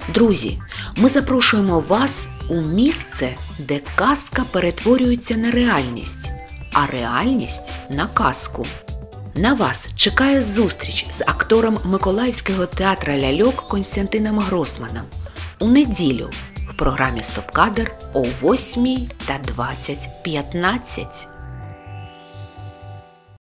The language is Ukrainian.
Друзі, ми запрошуємо вас у місце, де казка перетворюється на реальність, а реальність – на казку. На вас чекає зустріч з актором Миколаївського театру ляльок Костянтином Гросманом у неділю в програмі «Стоп-кадр» о 8:20:15.